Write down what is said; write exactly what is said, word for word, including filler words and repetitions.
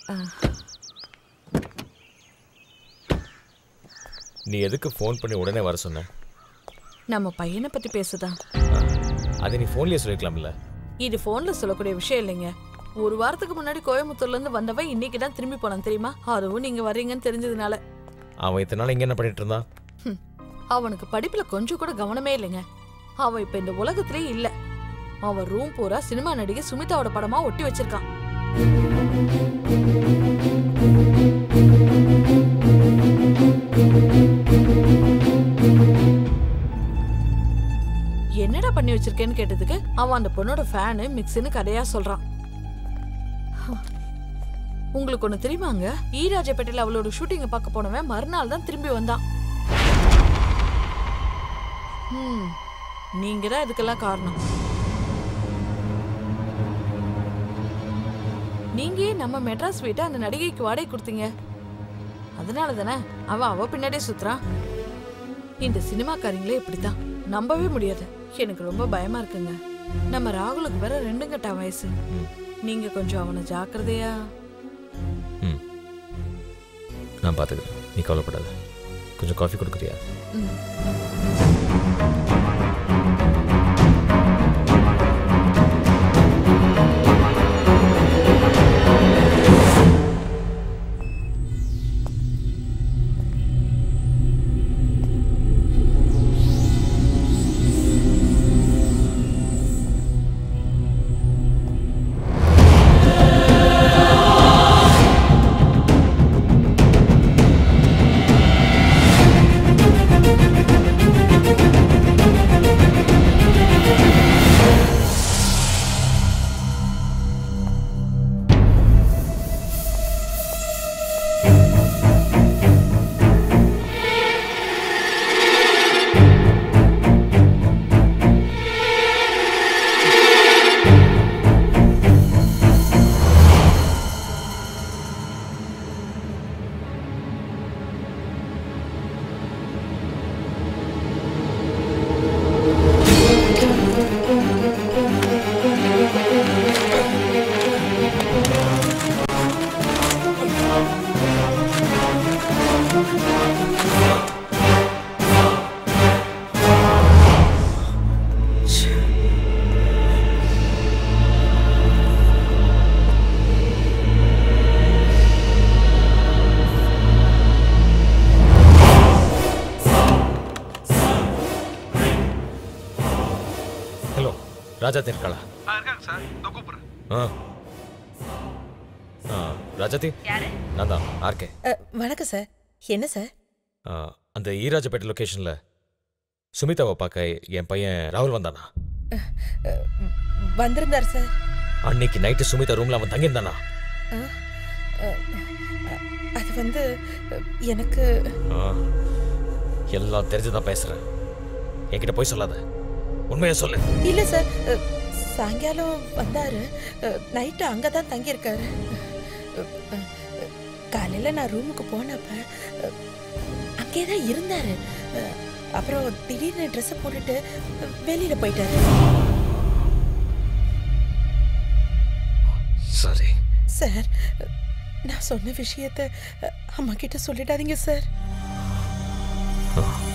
நீ எதுக்கு ஃபோன் பண்ணி உடனே வர சொன்ன? நம்ம பையனை பத்தி பேசுதான். அதை நீ ஃபோன்லயே சொல்லிக்கலாம்ல. இது ஃபோன்ல சொல்லக்கூடிய விஷயம் இல்லைங்க. ஒரு வாரத்துக்கு முன்னாடி கோயம்புத்தூர்ல இருந்து வந்தவன் இன்னைக்கு தான் திரும்பி போனான் தெரியுமா? அதுவும் நீங்க வர்றீங்கன்னு தெரிஞ்சதுனால. அவன் இத்தனை நாள் இங்க என்ன பண்ணிட்டு இருந்தான்? அவனுக்கு படிப்புல கொஞ்சம் கூட கவனமே இல்லைங்க. அவன் இப்ப இந்த உலகத்திலே இல்ல. அவன் ரூம் பூரா சினிமா நடிகை சுமிதாவோட படமா ஒட்டி வச்சிருக்கான். என்னடா பண்ணி வச்சிருக்கேன்னு கேட்டதுக்கு அவன் அந்த பொண்ணோட ஃபேனு மிக்ஸ்னு கதையா சொல்றான். உங்களுக்கு ஒண்ணு தெரியுமாங்க? ஈராஜப்பேட்டையில அவளோட ஷூட்டிங்க பார்க்க போனவன் மறுநாள் தான் திரும்பி வந்தான். ம் நீங்க தான் இதுக்கெல்லாம் காரணம். நீங்க நம்ம மெட்ராஸ் வீட்டை அந்த நடிகைக்கு வாடகை கொடுத்தீங்க. அதனால தானே அவன் அவ பின்னாடியே சுத்துறான். இந்த சினிமாக்காரங்களே இப்படித்தான், நம்பவே முடியாது. எனக்கு ரொம்ப பயமா இருக்குங்க. நம்ம ராகுலுக்கு வேற ரெண்டு கட்ட வயசு. நீங்க கொஞ்சம் அவனை ஜாக்கிரதையா. நான் பாத்துக்கிறேன், நீ கவலைப்படாத. கொஞ்சம் காஃபி கொடுக்குறியா? ராஜாத்தி இருக்காளா? ஆ இருக்காங்க சார், இதோ கூப்பிடுறேன். ஆ ஆ ராஜாத்தி, நான் தான் ஆர்கே. வணக்கம் சார். என்ன சார்? அந்த ஈராஜப்பேட்டை லொகேஷன்ல சுமிதாவை பார்க்க என் பையன் ராகுல் வந்தானா? வந்திருந்தார் சார். அன்னைக்கு நைட்டு சுமிதா ரூம்ல அவன் தங்கியிருந்தானா? அது வந்து எனக்கு எல்லாம் தெரிஞ்சுதான் பேசுறேன். என்கிட்ட போய் சொல்லாத, உண்மையா சொல்லு. இல்ல சார், சாயங்காலம் வந்தாரு. நைட்டு அங்கதான் தங்கி இருக்காரு. காலையில நான் ரூமுக்கு போனப்ப அங்கேதான் இருந்தாரு. அப்புறம் திடீர்னு ட்ரெஸ் போட்டுட்டு வெளியில போயிட்டாரு. சரி சார், நான் சொன்ன விஷயத்த அம்மா கிட்ட சொல்லிடாதீங்க சார்.